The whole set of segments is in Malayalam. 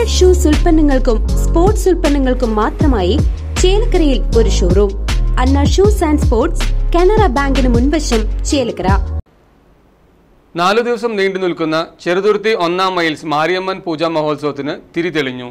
ഷൂസ് ഉൽപ്പന്നങ്ങൾക്കും സ്പോർട്സ് ഉൽപ്പന്നങ്ങൾക്കും മാത്രമായി ചേലക്കരയിൽ ഒരു showroom. Anna shoes and sports, Canara ബാങ്കിന് മുൻവശം, ചേലക്കര. 4 ദിവസം നീണ്ടു നിൽക്കുന്ന ചെറുതുരുത്തി 1-ാം മൈൽസ് മാരിയമ്മൻ പൂജാ മഹോത്സവത്തിന് തിരിതെളിഞ്ഞു.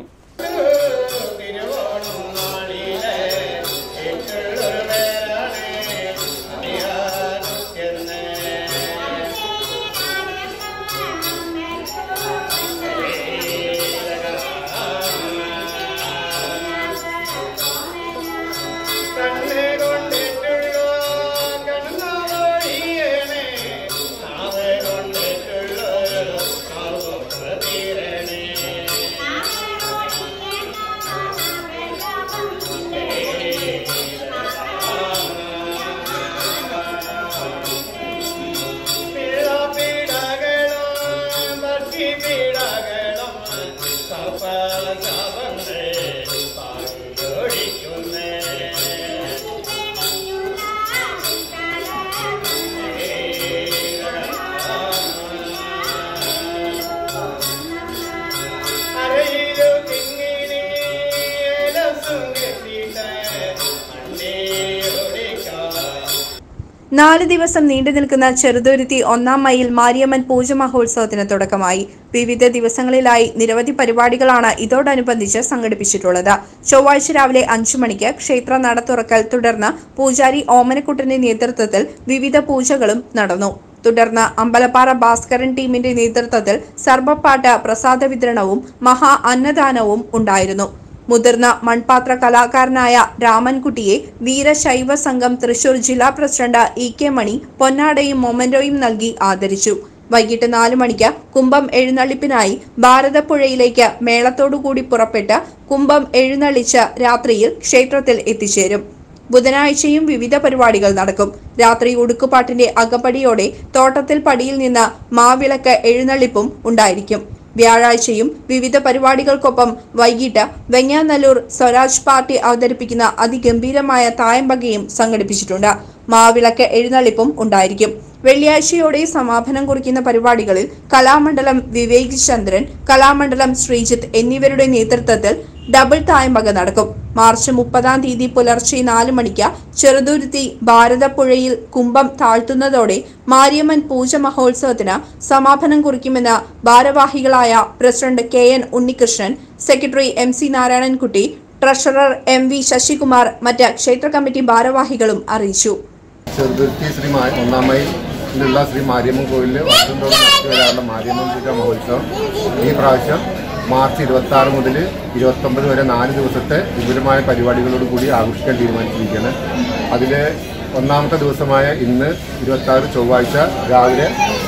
നാല് ദിവസം നീണ്ടു നിൽക്കുന്ന ചെറുതുരുത്തി 1-ാം മൈൽ മാരിയമ്മൻ പൂജ മഹോത്സവത്തിന് തുടക്കമായി. വിവിധ ദിവസങ്ങളിലായി നിരവധി പരിപാടികളാണ് ഇതോടനുബന്ധിച്ച് സംഘടിപ്പിച്ചിട്ടുള്ളത്. ചൊവ്വാഴ്ച രാവിലെ 5 മണിക്ക് ക്ഷേത്ര നട തുറക്കൽ, തുടർന്ന് പൂജാരി ഓമനക്കുട്ടന്റെ നേതൃത്വത്തിൽ വിവിധ പൂജകളും നടന്നു. തുടർന്ന് അമ്പലപ്പാറ ഭാസ്കരൻ ടീമിന്റെ നേതൃത്വത്തിൽ സർബപ്പാട്ട്, പ്രസാദ വിതരണവും മഹാ അന്നദാനവും ഉണ്ടായിരുന്നു. മുതിർന്ന മൺപാത്ര കലാകാരനായ രാമൻകുട്ടിയെ വീരശൈവ സംഘം തൃശൂർ ജില്ലാ പ്രസിഡന്റ് EK മണി പൊന്നാടയും മൊമന്റോയും നൽകി ആദരിച്ചു. വൈകിട്ട് 4 മണിക്ക് കുംഭം എഴുന്നള്ളിപ്പിനായി ഭാരതപ്പുഴയിലേക്ക് മേളത്തോടുകൂടി പുറപ്പെട്ട് കുംഭം എഴുന്നള്ളിച്ച് രാത്രിയിൽ ക്ഷേത്രത്തിൽ എത്തിച്ചേരും. ബുധനാഴ്ചയും വിവിധ പരിപാടികൾ നടക്കും. രാത്രി ഉടുക്കുപാട്ടിന്റെ അകപ്പടിയോടെ തോട്ടത്തിൽ പടിയിൽ നിന്ന് മാവിളക്ക് എഴുന്നള്ളിപ്പും ഉണ്ടായിരിക്കും. വ്യാഴാഴ്ചയും വിവിധ പരിപാടികൾക്കൊപ്പം വൈകിട്ട് വെങ്ങാനല്ലൂർ സ്വരാജ് പാർട്ടി അവതരിപ്പിക്കുന്ന അതിഗംഭീരമായ തായമ്പകയും സംഘടിപ്പിച്ചിട്ടുണ്ട്. മാവിളക്ക് എഴുന്നള്ളിപ്പും ഉണ്ടായിരിക്കും. വെള്ളിയാഴ്ചയോടെ സമാപനം കുറിക്കുന്ന പരിപാടികളിൽ കലാമണ്ഡലം വിവേക് ചന്ദ്രൻ, കലാമണ്ഡലം ശ്രീജിത്ത് എന്നിവരുടെ നേതൃത്വത്തിൽ ഡബിൾ തായമ്പക നടക്കും. മാർച്ച് 30-ാം തീയതി പുലർച്ചെ 4 മണിക്ക് ചെറുതുരുത്തി ഭാരതപ്പുഴയിൽ കുംഭം താഴ്ത്തുന്നതോടെ മാരിയമ്മൻ പൂജ മഹോത്സവത്തിന് സമാപനം കുറിക്കുമെന്ന് ഭാരവാഹികളായ president KN Unnikrishnan, secretary MC Narayanankutty, treasurer MV Sasikumar, മറ്റ് ക്ഷേത്ര കമ്മിറ്റി ഭാരവാഹികളും അറിയിച്ചു. ചെറുതുരുത്തി ശ്രീ 1-ാം മൈലിലുള്ള ശ്രീ മാരിയമ്മൻ കോവിലിൽ വർഷം തോറും നടത്തി വരാറുള്ള മാരിയമ്മൻ പൂജ മഹോത്സവം ഈ പ്രാവശ്യം മാർച്ച് 26 മുതൽ 29 വരെ 4 ദിവസത്തെ വിപുലമായ പരിപാടികളോട് കൂടി ആഘോഷിക്കാൻ തീരുമാനിച്ചിരിക്കുകയാണ്. അതിൽ 1-ാമത്തെ ദിവസമായ ഇന്ന് 26 ചൊവ്വാഴ്ച രാവിലെ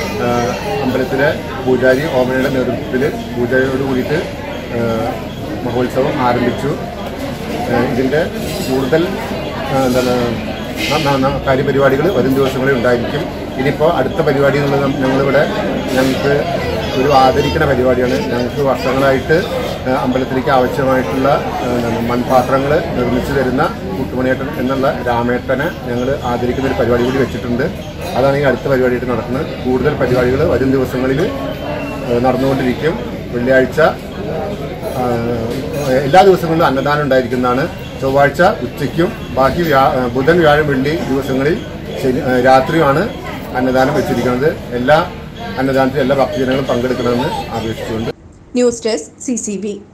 അമ്പലത്തിലെ പൂജാരി ഓമനയുടെ നേതൃത്വത്തിൽ പൂജയോട് കൂടിയിട്ട് മഹോത്സവം ആരംഭിച്ചു. ഇതിൻ്റെ കൂടുതൽ കാര്യപരിപാടികൾ വരും ദിവസങ്ങളിൽ ഉണ്ടായിരിക്കും. ഇനിയിപ്പോൾ അടുത്ത പരിപാടി എന്നുള്ളത് ഞങ്ങൾക്ക് ഒരു ആദരിക്കുന്ന പരിപാടിയാണ്. ഞങ്ങൾക്ക് വർഷങ്ങളായിട്ട് അമ്പലത്തിലേക്ക് ആവശ്യമായിട്ടുള്ള മൺപാത്രങ്ങൾ നിർമ്മിച്ചു തരുന്ന കൂട്ടുമണിയേട്ടൻ എന്നുള്ള രാമേട്ടനെ ഞങ്ങൾ ആദരിക്കുന്ന ഒരു പരിപാടി കൂടി വെച്ചിട്ടുണ്ട്. അതാണ് ഈ അടുത്ത പരിപാടിയായിട്ട് നടക്കുന്നത്. കൂടുതൽ പരിപാടികൾ വരും ദിവസങ്ങളിൽ നടന്നുകൊണ്ടിരിക്കും. വെള്ളിയാഴ്ച എല്ലാ ദിവസങ്ങളിലും അന്നദാനം ഉണ്ടായിരിക്കുന്നതാണ്. ചൊവ്വാഴ്ച ഉച്ചയ്ക്കും ബാക്കി ബുധൻ, വ്യാഴം, വെള്ളി ദിവസങ്ങളിൽ രാത്രിയുമാണ് അന്നദാനം വെച്ചിരിക്കുന്നത്. എല്ലാ അന്നദാനത്തിൽ എല്ലാ ഭക്തജനങ്ങളും പങ്കെടുക്കണമെന്ന് ആവശ്യപ്പെട്ടുകൊണ്ട്. News desk CCB.